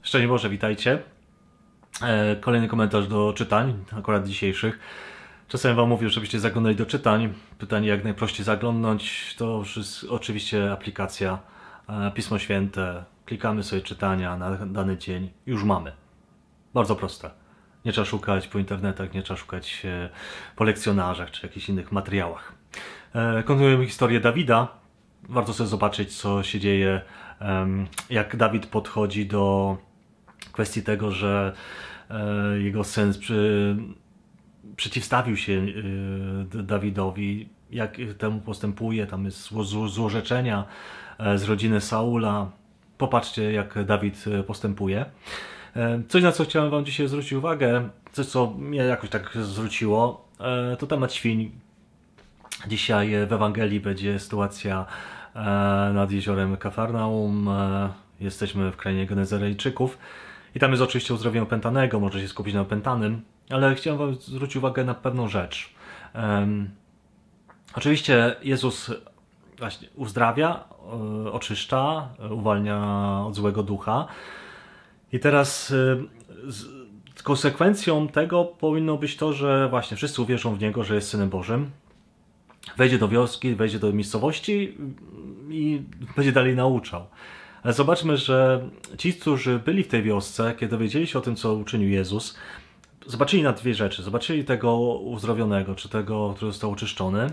Szczęść Boże, witajcie. Kolejny komentarz do czytań, akurat dzisiejszych. Czasem wam mówię, żebyście zaglądali do czytań. Pytanie, jak najprościej zaglądnąć, to oczywiście aplikacja Pismo Święte. Klikamy sobie czytania na dany dzień, już mamy. Bardzo proste. Nie trzeba szukać po internetach, nie trzeba szukać po lekcjonarzach czy jakichś innych materiałach. Kontynuujemy historię Dawida. Warto sobie zobaczyć, co się dzieje, jak Dawid podchodzi do kwestii tego, że jego syn przeciwstawił się Dawidowi, jak temu postępuje, tam jest złorzeczenia z rodziny Saula. Popatrzcie, jak Dawid postępuje. Coś, na co chciałem wam dzisiaj zwrócić uwagę, coś, co mnie jakoś tak zwróciło, to temat świń. Dzisiaj w Ewangelii będzie sytuacja nad jeziorem Kafarnaum. Jesteśmy w krainie Genezarejczyków i tam jest oczywiście uzdrowienie opętanego, może się skupić na opętanym, ale chciałem wam zwrócić uwagę na pewną rzecz. Oczywiście Jezus właśnie uzdrawia, oczyszcza, uwalnia od złego ducha i teraz konsekwencją tego powinno być to, że właśnie wszyscy uwierzą w Niego, że jest Synem Bożym. Wejdzie do wioski, wejdzie do miejscowości i będzie dalej nauczał. Ale zobaczmy, że ci, którzy byli w tej wiosce, kiedy dowiedzieli się o tym, co uczynił Jezus, zobaczyli na dwie rzeczy. Zobaczyli tego uzdrowionego, czy tego, który został oczyszczony,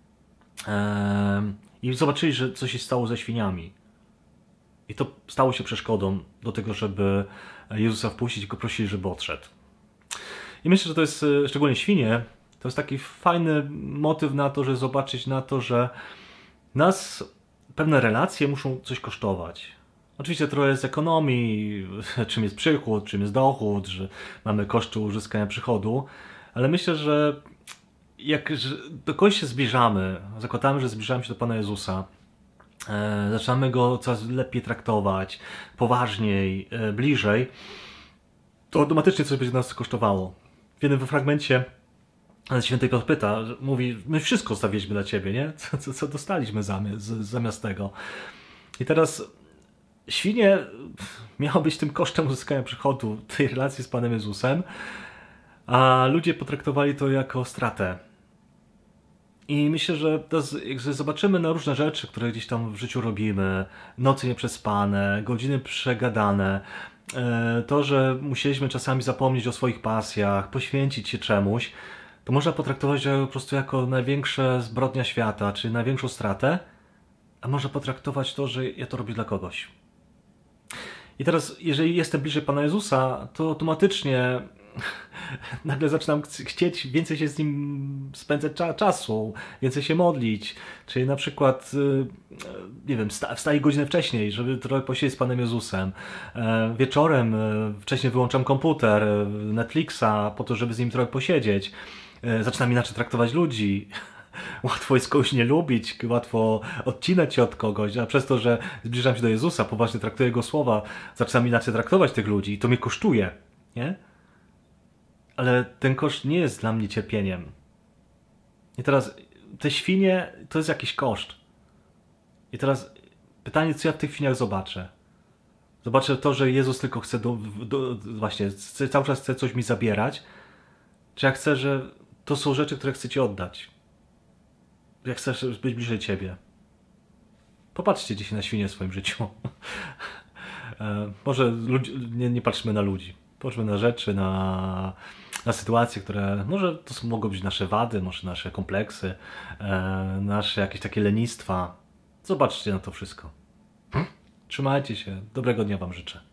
i zobaczyli, że coś się stało ze świniami. I to stało się przeszkodą do tego, żeby Jezusa wpuścić i go prosili, żeby odszedł. I myślę, że to jest, szczególnie świnie, to jest taki fajny motyw na to, żeby zobaczyć na to, że nas pewne relacje muszą coś kosztować. Oczywiście trochę jest ekonomii, czym jest przychód, czym jest dochód, że mamy koszty uzyskania przychodu, ale myślę, że jak do kogoś się zbliżamy, zakładamy, że zbliżamy się do Pana Jezusa, zaczynamy Go coraz lepiej traktować, poważniej, bliżej, to automatycznie coś będzie nas kosztowało. W jednym fragmencie Święty Piotr pyta, mówi, my wszystko zostawiliśmy dla Ciebie, nie? Co dostaliśmy zamiast tego? I teraz świnie miało być tym kosztem uzyskania przychodu tej relacji z Panem Jezusem, a ludzie potraktowali to jako stratę. I myślę, że jak zobaczymy na różne rzeczy, które gdzieś tam w życiu robimy, nocy nieprzespane, godziny przegadane, to, że musieliśmy czasami zapomnieć o swoich pasjach, poświęcić się czemuś, to można potraktować po prostu jako największa zbrodnia świata, czy największą stratę, a można potraktować to, że ja to robię dla kogoś. I teraz, jeżeli jestem bliżej Pana Jezusa, to automatycznie nagle zaczynam chcieć więcej się z Nim spędzać czasu, więcej się modlić, czyli na przykład, nie wiem, wstaję godzinę wcześniej, żeby trochę posiedzieć z Panem Jezusem. Wieczorem wcześniej wyłączam komputer, Netflixa, po to, żeby z Nim trochę posiedzieć. Zaczynam inaczej traktować ludzi. Łatwo jest kogoś nie lubić, łatwo odcinać się od kogoś, a przez to, że zbliżam się do Jezusa, poważnie traktuję Jego słowa, zaczynam inaczej traktować tych ludzi i to mnie kosztuje, nie? Ale ten koszt nie jest dla mnie cierpieniem. I teraz te świnie to jest jakiś koszt. I teraz pytanie, co ja w tych świniach zobaczę? Zobaczę to, że Jezus tylko chce właśnie cały czas chce coś mi zabierać, czy ja chcę, że to są rzeczy, które chcę Ci oddać. Ja chcę być bliżej Ciebie. Popatrzcie dzisiaj na świnie w swoim życiu. Może nie patrzmy na ludzi. Patrzmy na rzeczy, na sytuacje, które może to mogą być nasze wady, może nasze kompleksy, nasze jakieś takie lenistwa. Zobaczcie na to wszystko. Trzymajcie się. Dobrego dnia Wam życzę.